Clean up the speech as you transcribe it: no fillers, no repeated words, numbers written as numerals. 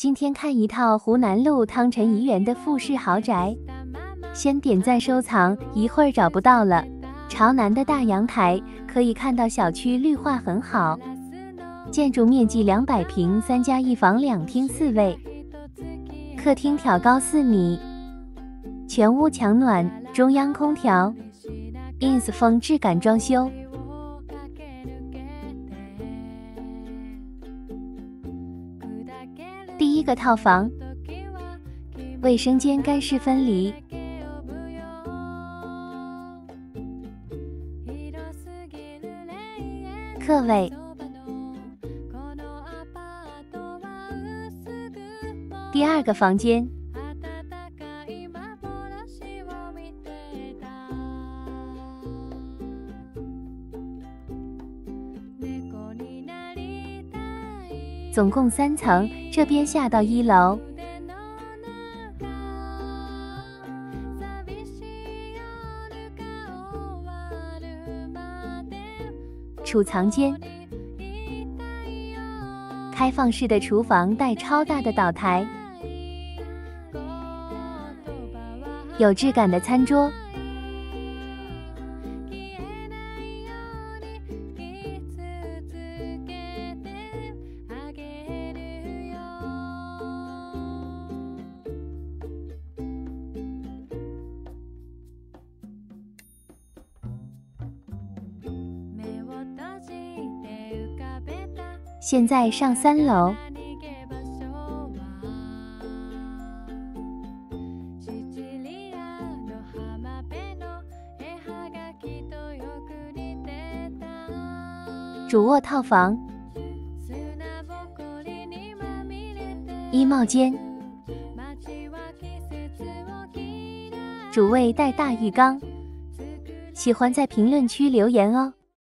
今天看一套湖南路汤臣怡园的复式豪宅，先点赞收藏，一会儿找不到了。朝南的大阳台，可以看到小区绿化很好，建筑面积200平，3家1房2厅4卫，客厅挑高4米，全屋强暖，中央空调 ，ins 风质感装修。第一个套房，卫生间干湿分离，客卫。第二个房间，总共3层，这边下到1楼。储藏间，开放式的厨房带超大的岛台，有质感的餐桌。现在上3楼，主卧套房，衣帽间，主卫带大浴缸，喜欢在评论区留言哦。